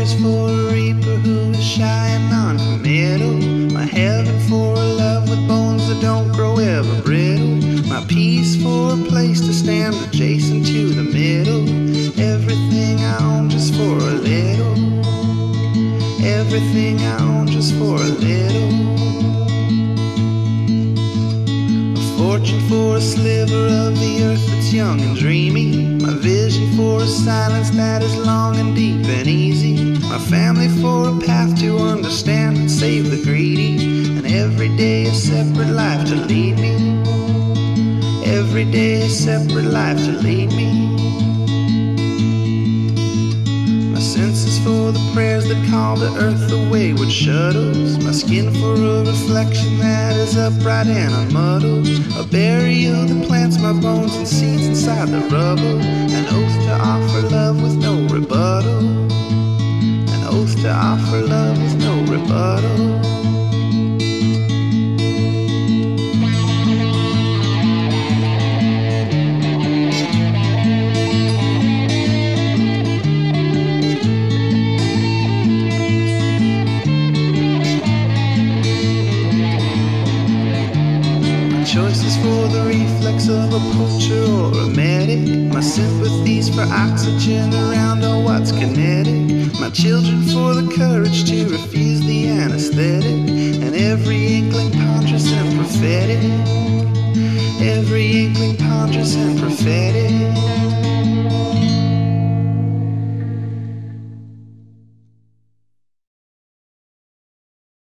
vengeance for a reaper who is shy and non-committal. My heaven for a love with bones that don't grow ever brittle. My peace for a place to stand adjacent to the middle. Everything I own just for a little. Everything I own just for a little. A fortune for a sliver of the earth that's young and dreamy. My vision for a silence that is long and deep and easy. My family for a path to understand and save the greedy. And every day a separate life to lead me. Every day a separate life to lead me. My senses for the prayers that call to earth the wayward shuttles. My skin for a reflection that is upright and unmuddled. A burial that plants my bones and seeds inside the rubble. An oath to offer love with no rebuttal. An oath to offer love with no rebuttal. Choices for the reflex of a poacher or a medic. My sympathies for oxygen around all what's kinetic. My children for the courage to refuse the anesthetic. And every inkling ponderous and prophetic. Every inkling ponderous and prophetic.